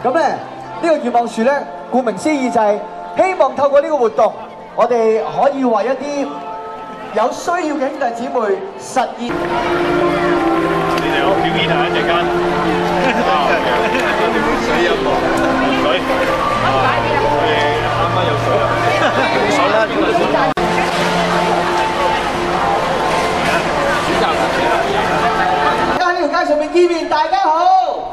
咁咧呢個願望樹咧，顧名思義就係希望透過呢個活動，我哋可以為一啲有需要嘅兄弟姊妹實現。 你哋好表演下一陣間。水有冇？水。啱啱有水啊！冇水啦，邊個水？ 喺呢條街上面見面，大家好。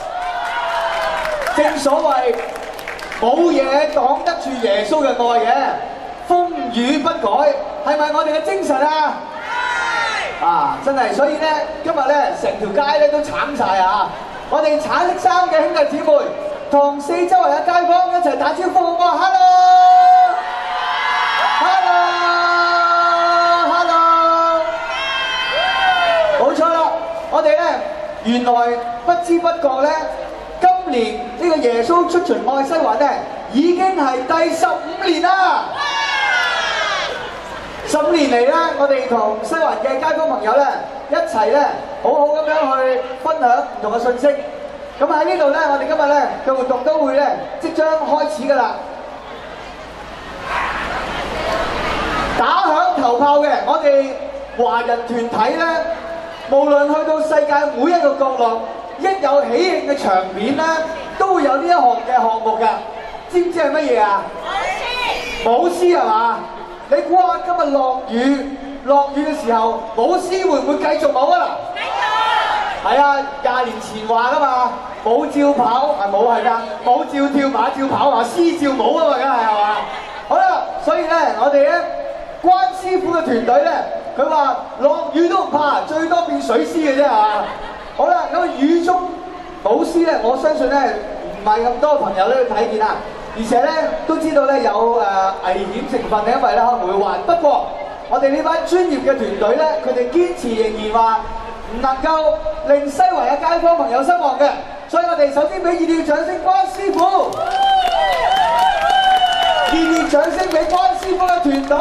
正所謂冇嘢擋得住耶穌嘅愛嘅，風雨不改，係咪我哋嘅精神啊？係。啊，真係，所以咧，今日咧成條街咧都橙晒啊！我哋橙色衫嘅兄弟姊妹，同四周圍嘅街坊一齊打招呼好唔好 ？Hello，Hello，Hello， 冇錯啦，我哋咧原來不知不覺咧。今年呢個耶穌出巡愛西環咧，已經係第15年啦。15年嚟咧，我哋同西環嘅街坊朋友咧，一齊咧好好咁樣去分享唔同嘅信息。咁喺呢度咧，我哋今日咧嘅活動都會咧即將開始㗎啦。打響頭炮嘅，我哋華人團體咧，無論去到世界每一個角落。一有喜慶嘅場面咧，都會有呢一項嘅項目㗎，知唔知係乜嘢啊？舞獅係嘛？你估下今日落雨嘅時候，舞獅會唔會繼續舞啊？繼續。係啊，20年前話㗎嘛，舞照跑，係舞係㗎，舞照跳，馬照跑，話獅照舞啊嘛，梗係係嘛？好啦，所以咧，我哋咧關師傅嘅團隊咧，佢話落雨都唔怕，最多變水獅嘅啫係嘛？好啦，咁雨中舞獅咧，我相信咧唔係咁多朋友都睇見啦，而且咧都知道咧有危險成分嘅，因為咧可能會患。不過我哋呢班專業嘅團隊咧，佢哋堅持仍然話唔能夠令西環嘅街坊朋友失望嘅，所以我哋首先俾熱烈掌聲關師傅，熱烈掌聲俾關師傅嘅團隊。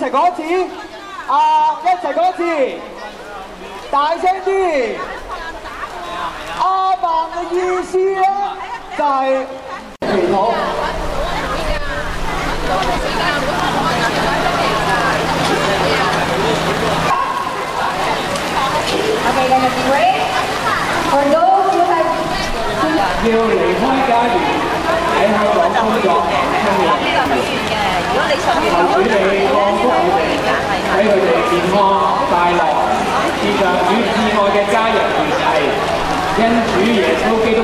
齊講一次，一齊講一次，大聲啲。阿爸嘅意思咧就係祈禱。 Okay, then it's great. For those who have 要離開家園喺香港工作生活，求主你降福佢哋，俾佢哋健康快樂，接着與摯愛嘅家人聯繫，因主耶穌基督。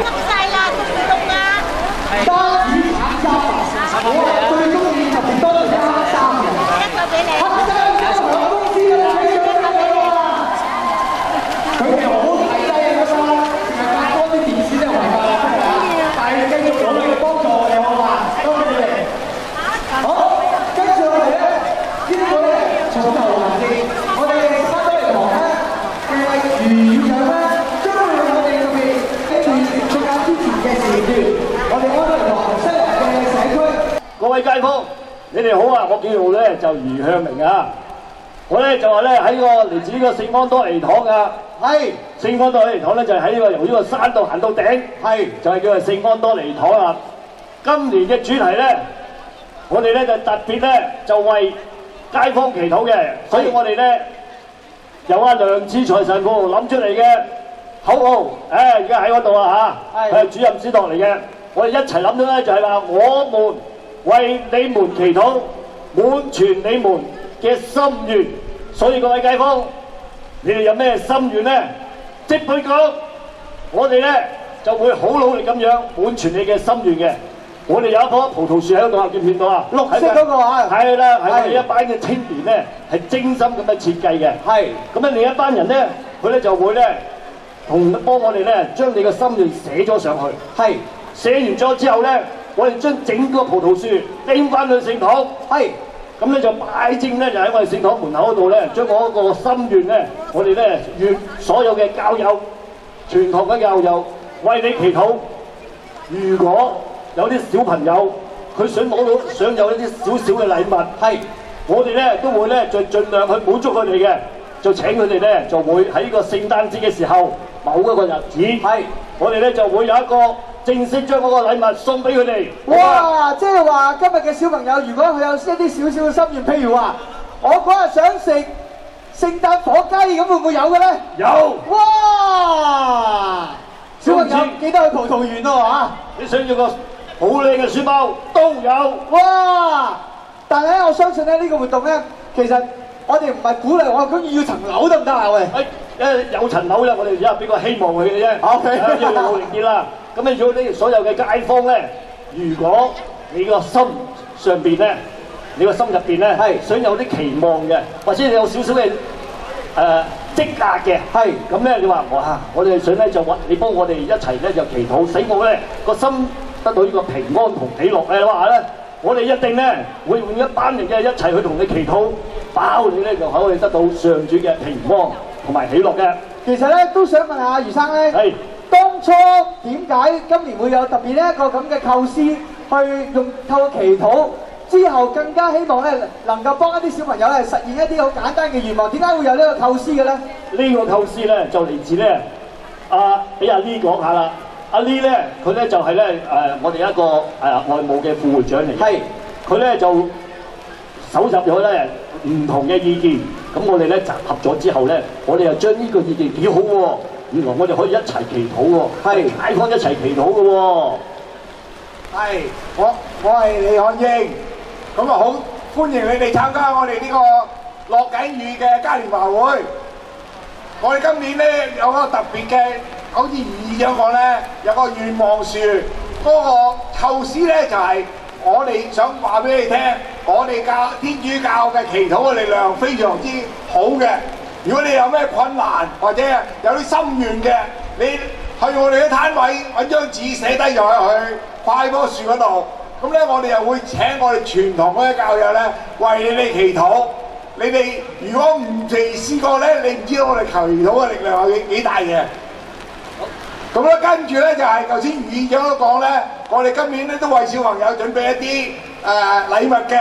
家與產家，我最中意特別多嘅家衫。一個俾你。黑箱家航公司嘅你睇咗未啊？佢哋好睇低㗎嘛，成日拍多啲電視都係違法啦，係咪啊？但係繼續努力幫助我哋好嘛？多謝你哋。好，跟住落嚟咧，呢個咧重頭環節，我哋翻多嚟堂咧嘅余院長咧，將會用我哋特別喺段暑假之前嘅時段，我哋安多嚟堂西環嘅社區。 各位街坊，你哋好啊！我叫做咧就余向明啊。我咧就話咧喺個嚟自呢個聖安多尼堂啊。 係聖安多尼堂咧就喺呢個由呢個山度行到頂， 係就係叫做聖安多尼堂啊。今年嘅主題咧，我哋咧就特別咧就為街坊祈禱嘅，所以我哋咧由阿梁志財神父諗出嚟嘅口號，而家喺嗰度啊嚇，佢係主任司鐸嚟嘅。我哋一齊諗到咧就係話，我們為你們祈禱，滿全你們嘅心願。所以各位街坊，你哋有咩心願咧？即管講，我哋咧就會好努力咁樣滿全你嘅心願嘅。我哋有一棵葡萄樹喺嗰度啊，見唔見到啊？ 綠色嗰個啊， 係啦，係我哋一班嘅青年咧，係精心咁樣設計嘅。係，咁咧另一班人咧，佢咧就會咧幫我哋咧將你嘅心願寫咗上去。係，寫完咗之後咧，我哋將整個葡萄樹拎翻去聖堂。係，咁咧就擺正咧，就喺我哋聖堂門口嗰度咧，將我嗰個心願咧，我哋咧願所有嘅教友、全堂嘅教友為你祈禱。如果有啲小朋友佢想有一啲少少嘅禮物，係我哋咧都會咧就盡量去滿足佢哋嘅，就請佢哋咧就會喺呢個聖誕節嘅時候某一個日子，係我哋咧就會有一個正式將嗰個禮物送俾佢哋。 哇！即係話今日嘅小朋友，如果佢有一啲少少嘅心願，譬如話我嗰日想食聖誕火雞，咁會唔會有嘅咧？ 有。 哇！小朋友記得去葡萄園咯嚇。 你想要個好靚嘅書包都有。 哇！但係咧，我相信咧呢個活動咧，其實我哋唔係鼓勵我，咁要層樓得唔得啊？喂！ 有層樓咧，我哋而家俾個希望佢嘅啫。 OK， 要努力啲啦。咁咧，如果你所有嘅街坊咧，如果你個心上邊咧，你個心入邊咧係想有啲期望嘅，或者你有少少嘅積壓嘅，係咁咧，你話我哋想咧就話你幫我哋一齊咧就祈禱，使我咧個心得到呢個平安同喜樂嘅話咧，我哋一定咧會用一班人嘅一齊去同你祈禱，包你咧就可以得到上主嘅平安同埋喜樂嘅。 其實咧都想問下余生咧，係當初點解今年會有特別呢一個咁嘅構思，去用透過祈禱之後更加希望咧能夠幫一啲小朋友咧實現一啲好簡單嘅願望，點解會有呢個構思嘅咧？呢個構思咧就嚟自咧俾阿 Lee 講下啦。阿 Lee 咧佢咧就係咧我哋一個外務嘅副會長嚟嘅，係佢咧就搜集咗咧唔同嘅意見，咁我哋咧集合咗之後咧，我哋又將呢個意見幾好喎，原來我哋可以一齊祈禱喎，係街坊一齊祈禱嘅喎。 係，我係李漢英，咁啊好歡迎你哋參加我哋呢個落緊雨嘅嘉年華會。我哋今年咧有個特別嘅，好似余議長講咧，有個願望樹，嗰個構思咧就係我哋想話俾你聽，我哋天主教嘅祈禱嘅力量非常之好嘅。如果你有咩困難或者有啲心願嘅，你去我哋嘅攤位揾張紙寫低咗去掛喺棵樹嗰度，咁咧我哋又會請我哋全堂嗰啲教友咧為你哋祈禱。你哋如果唔未試過咧，你唔知道我哋祈禱嘅力量係幾大嘅。咁咧跟住咧就係頭先余議長都講咧，我哋今年咧都為小朋友準備一啲禮物嘅。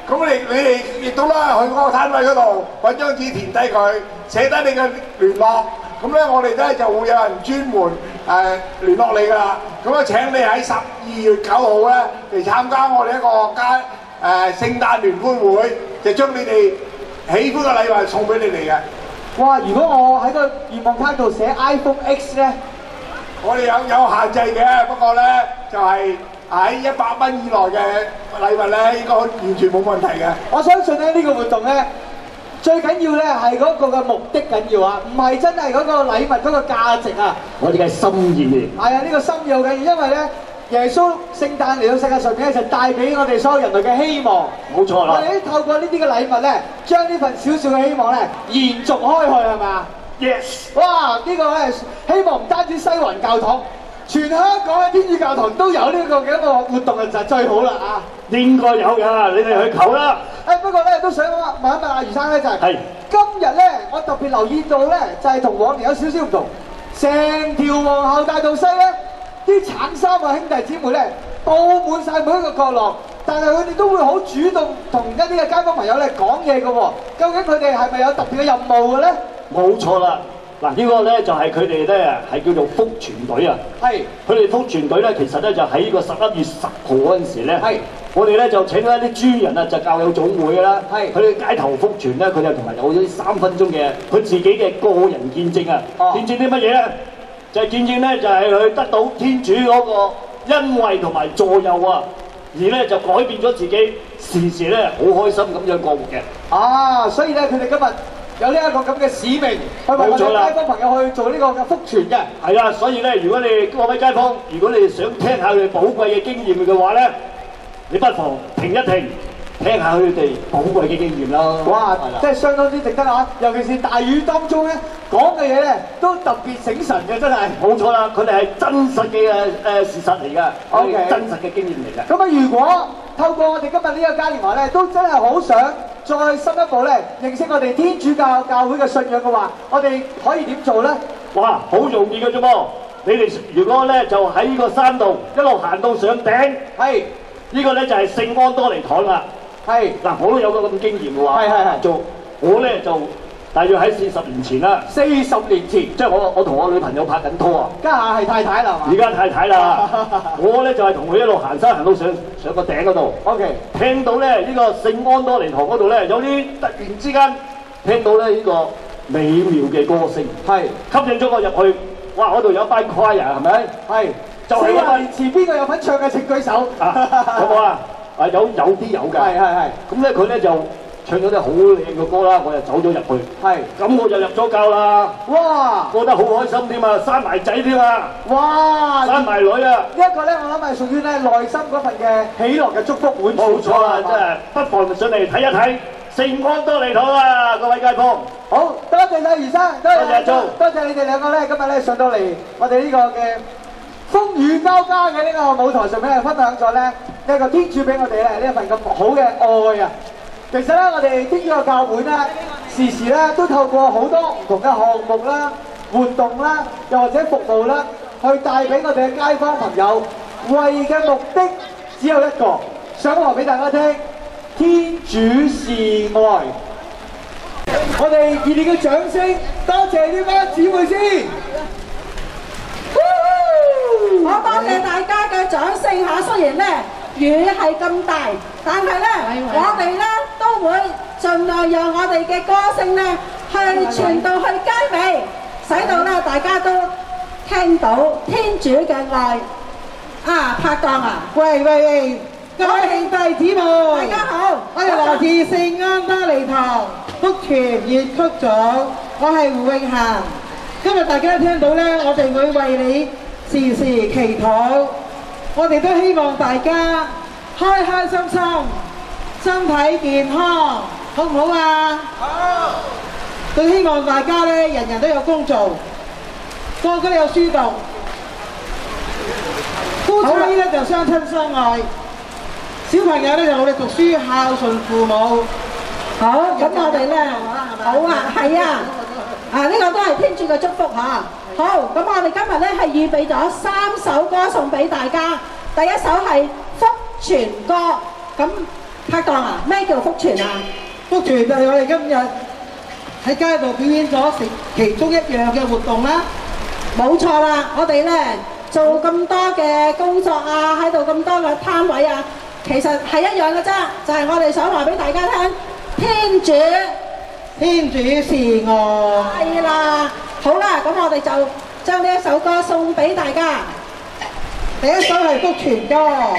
咁你哋亦都啦，去嗰個攤位嗰度揾張紙填低佢，寫低你嘅聯絡。咁咧，我哋咧就會有人專門聯絡你㗎啦。咁啊，請你喺12月9號咧嚟參加我哋一個聖誕聯歡會，就將你哋喜歡嘅禮物送俾你哋嘅。 哇！如果我喺個願望卡度寫 iPhone X 咧， 我哋有限制嘅，不過咧就係喺100蚊以內嘅禮物咧，應該完全冇問題嘅。 我相信咧呢個活動咧，最緊要咧係嗰個嘅目的緊要啊，唔係真係嗰個禮物嗰個價值啊。 我哋嘅心意嚟。 係啊，呢個心意好緊要，因為咧耶穌聖誕嚟到世界上面咧，就帶俾我哋所有人類嘅希望。 冇錯啦。 我哋透過呢啲嘅禮物咧，將呢份少少嘅希望咧延續開去係嘛 ？Yes。哇！呢個咧希望唔單止西環教堂，全香港嘅天主教堂都有呢個嘅一個活動就最好啦啊！ 應該有㗎，你哋去求啦。 不過咧都想問一問阿余生咧，就係今日咧，我特別留意到咧，就係同往年有少少唔同，成條皇后大道西咧，啲橙衫嘅兄弟姊妹咧，佈滿晒每一個角落，但係佢哋都會好主動同一啲嘅街坊朋友咧講嘢嘅喎。究竟佢哋係咪有特別嘅任務嘅咧？ 冇錯啦。嗱，呢個咧就係佢哋咧係叫做福傳隊啊。係。佢哋福傳隊咧，其實咧就喺呢個11月10號嗰陣時咧，係。我哋咧就請咗一啲專人啊，就教友總會嘅啦。係。佢哋街頭福傳咧，佢哋同埋有咗3分鐘嘅佢自己嘅個人見證啊。哦。見證啲乜嘢咧？就係見證咧，就係佢得到天主嗰個恩惠同埋助佑啊，而咧就改變咗自己，時時咧好開心咁樣過活嘅。啊，所以咧佢哋今日有呢一個咁嘅使命，去為我哋街坊朋友去做呢個嘅福傳嘅。係啦，所以咧，如果你各位街坊，如果你想聽下佢哋寶貴嘅經驗嘅話咧，你不妨停一停，聽下佢哋寶貴嘅經驗啦。哇，真係相當之值得啊！尤其是大雨當中咧，講嘅嘢咧都特別醒神嘅，真係。冇錯啦，佢哋係真實嘅事實嚟㗎，係真實嘅經驗嚟㗎。咁啊，如果透過我哋今日呢個嘉年華咧，都真係好想再深一步咧認識我哋天主教教會嘅信仰嘅話，我哋可以點做咧？哇，好容易嘅啫噃！你哋如果咧就喺呢個山度一路行到上頂，係呢個咧就係聖安多尼堂啦。係嗱，我都有個咁經驗嘅話，係做我咧就大約喺40年前啦。40年前，即係我同我女朋友拍緊拖啊。家下係太太啦嘛。而家太太啦，我咧就係同佢一路行山行到上個頂嗰度。OK， 聽到咧呢個聖安多尼堂嗰度咧有啲突然之間聽到咧呢個美妙嘅歌聲，係吸引咗我入去。哇！嗰度有一班 choir 係咪？係。就係40年前邊個有份唱嘅請舉手。好冇啊？有啲有㗎，係。咁咧佢咧就唱咗啲好靚嘅歌啦，我就走咗入去。係。咁我就入咗教啦。哇！過得好開心添啊，生埋仔添啊。哇！生埋女啊！呢一個咧，我諗係屬於咧內心嗰份嘅喜樂嘅祝福會。冇錯啦，真係不妨上嚟睇一睇聖安多尼堂啊，各位街坊。好，多謝晒余生，多謝阿鐘，多謝你哋兩個咧，今日咧上到嚟我哋呢個嘅風雨交加嘅呢個舞台上面，分享咗咧呢一個天主俾我哋咧呢一份咁好嘅愛啊！其實咧，我哋天主教教會咧，時時咧都透過好多唔同嘅項目啦、活動啦，又或者服務啦，去帶俾我哋嘅街坊朋友，為嘅目的只有一個，想話俾大家聽：天主是愛。我哋熱烈嘅掌聲，多謝呢班姊妹先。 我多謝大家嘅掌聲嚇，雖然咧雨係咁大，但係咧我哋咧都會盡量讓我哋嘅歌聲咧去傳到去街尾，使到咧大家都聽到天主嘅愛。啊，拍檔啊！喂，各位兄弟姊妹，大家好，我係來自聖安多尼堂福傳粵曲組，我係胡永嫻。今日大家聽到咧，我哋會為你時時祈禱，我哋都希望大家開開心心，身體健康，好唔好啊？好。都希望大家咧，人人都有工做，個個都有書讀，夫妻咧就相親相愛，小朋友咧就努力讀書，孝順父母。好，咁我哋咧，好啊，係啊。呢個都係天主嘅祝福嚇。好，咁我哋今日咧係預備咗3首歌送俾大家。第一首係福傳歌，咁拍檔啊，咩叫福傳啊？ 福傳就係我哋今日喺街度表演咗其中一樣嘅活動啦。 冇錯啦，我哋咧做咁多嘅工作啊，喺度咁多嘅攤位啊，其實係一樣嘅啫，就係我哋想話俾大家聽，天主是愛。係啦，好啦，咁我哋就將呢一首歌送俾大家。第一首係福傳歌。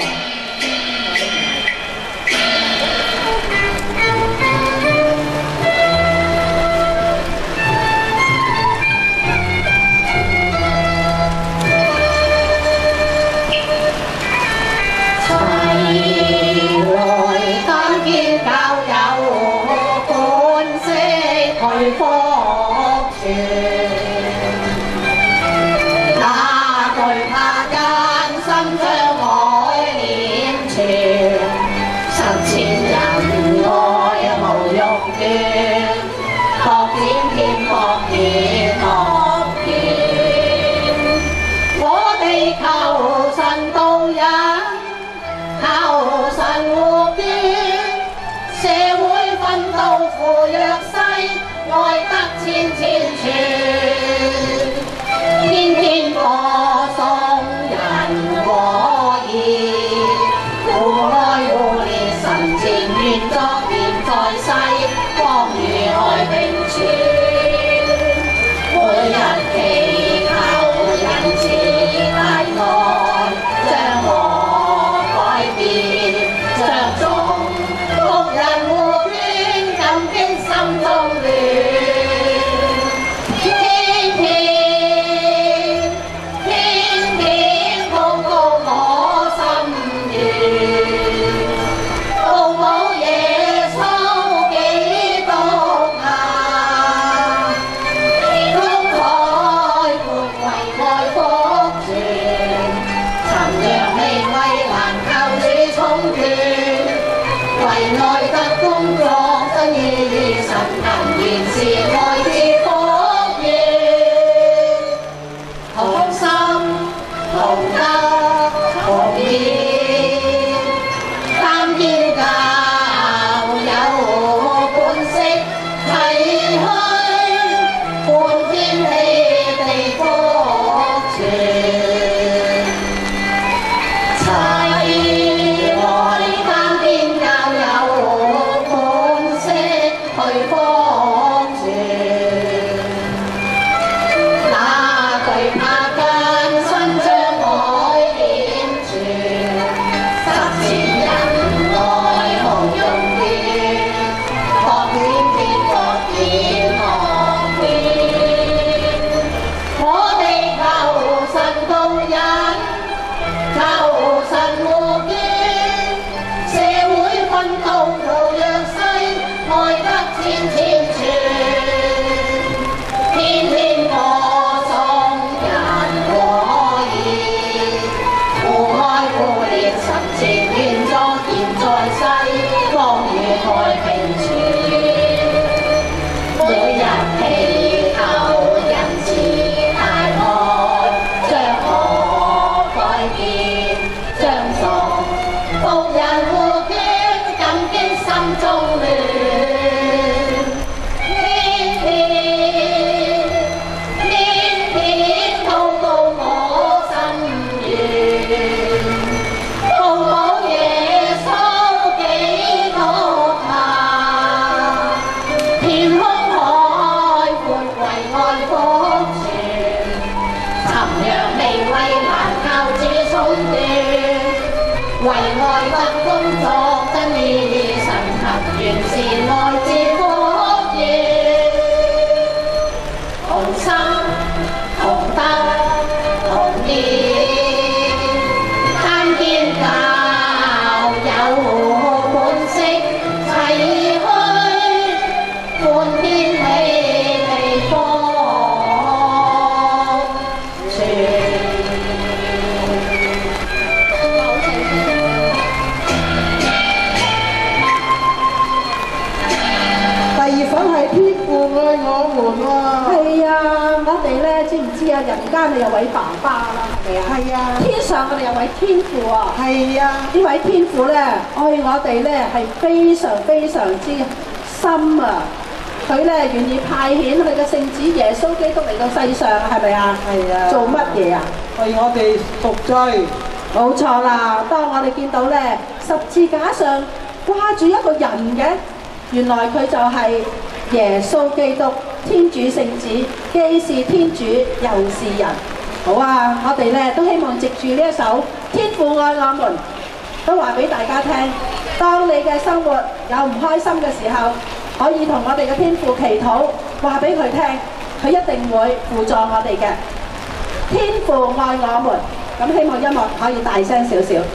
係啊，我哋咧知唔知啊？人間咪有位爸爸啦，係咪啊？係啊，天上我哋有位天父啊， 係啊， 呢位天父咧愛我哋咧係非常非常之深啊！佢咧願意派遣佢嘅聖子耶穌基督嚟到世上，係咪啊？ 係啊。 做乜嘢啊？ 為我哋贖罪。 冇錯啦！當我哋見到咧十字架上掛住一個人嘅，原來佢就係耶穌基督，天主聖子，既是天主又是人。好啊！我哋咧都希望藉住呢一首《天父愛我們》，都話俾大家聽。當你嘅生活有唔開心嘅時候，可以同我哋嘅天父祈禱，話俾佢聽，佢一定會輔助我哋嘅。天父愛我們，咁希望音樂可以大聲少少，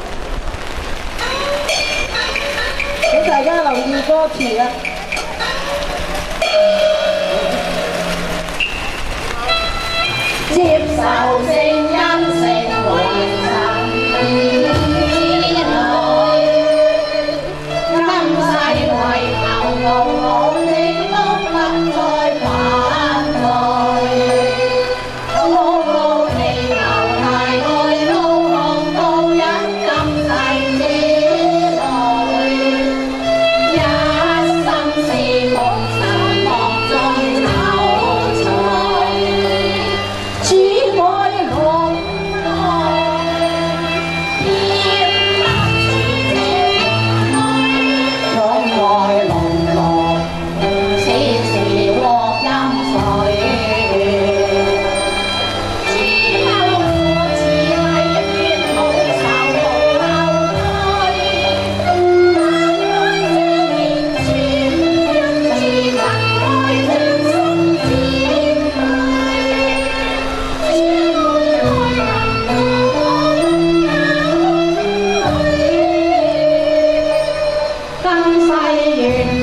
俾大家留意歌詞啊！ 接受聖恩成為神之女，今世為求無我的都不再反對，高高地球大愛都看到因今世之內，一心是奉神莫再求財。主愛濃濃，甜蜜是情愛，寵愛濃濃，時時獲音水。主有父慈麗，願無仇無後退，但愛這年傳，因至真愛將心甜今世願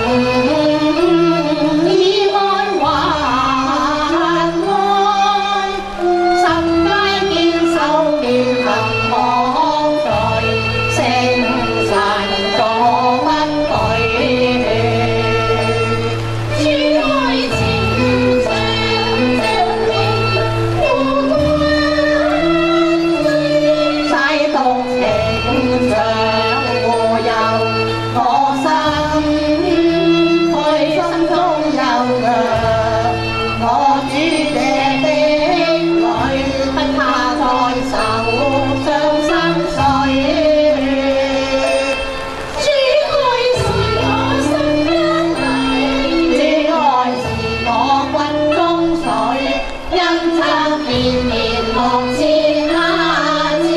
能以愛還愛，十階堅守面行網在，聖神助不懼。主愛情長將你世獨情長護佑我心，佢心中有腳，我主這的女，不怕再受傷心碎。主愛是我心間底，主愛是我骨中水，因他綿綿樂切下之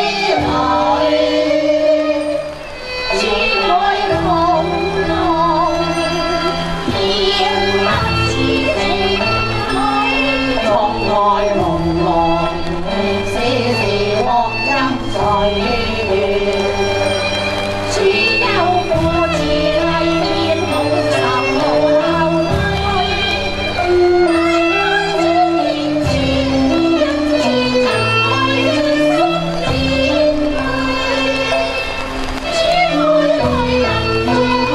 女。主愛濃濃，甜蜜似情愛，寵愛濃濃，時時獲音水。主有父慈麗，願無仇無後退，但愛這年傳，因至真愛將心甜蜜。主愛人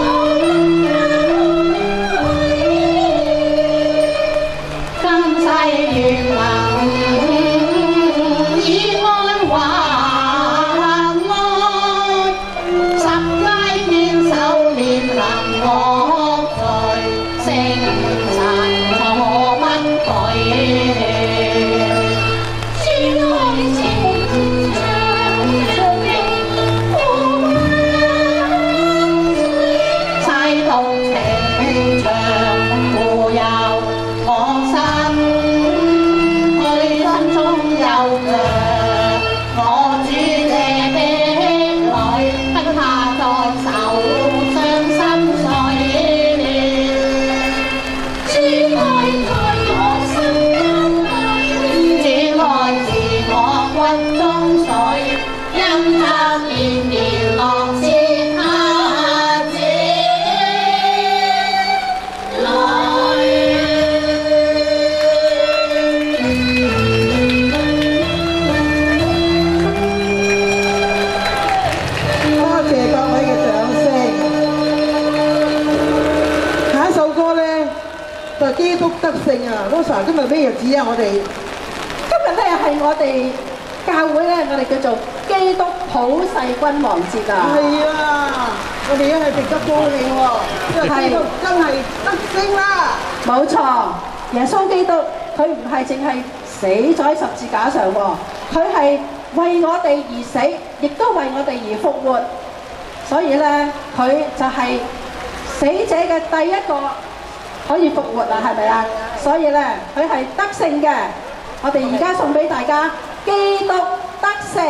今世願能以愛還愛，十階堅守面能惡罪，聖神助不懼。主愛情長世獨情長護佑我心，佢心中有腳，我主這的女，不怕再受傷心碎。主愛在我心間底，主愛是我骨中水，因他綿綿樂切下之多謝各位嘅掌聲。下一首歌咧就係基督得勝啊！Rosa，今日咩日子啊？我哋今日咧係我哋教會咧，我哋叫做基督普世君王節啊。 係啊，我哋因為值得高興喎，因為基督真係得勝啦。 冇錯，耶穌基督佢唔係淨係死咗喺十字架上喎，佢係為我哋而死，亦都為我哋而復活。所以咧，佢就係死者嘅第一個可以復活啦，係咪啊？所以咧，佢係得勝嘅。我哋而家送俾大家基督得勝。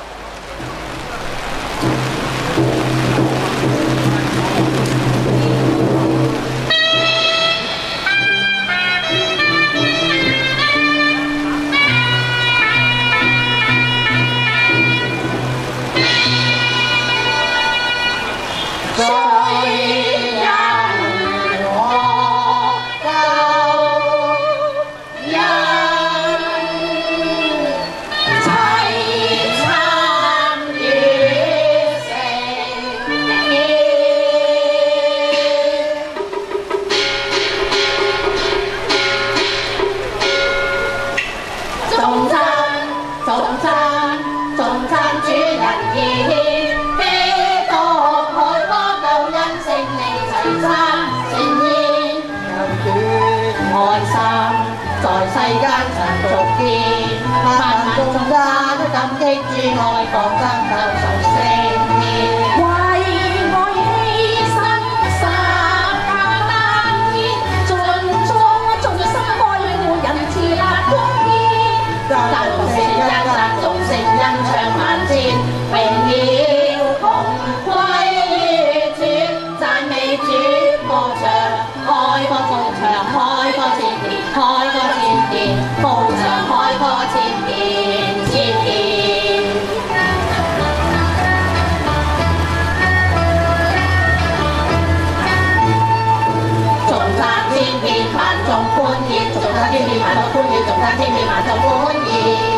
愛國爭救贖聖天，為愛犧牲十架擔肩，盡心愛護人自立公義，讚頌聖一，讚頌聖恩唱萬千，榮耀同歸於主，讚美主歌唱，開歌頌唱，開歌千年，開歌千年，歌唱開歌千年，千年。萬眾歡熱，眾讚天變萬眾歡熱，眾讚天變萬眾歡熱。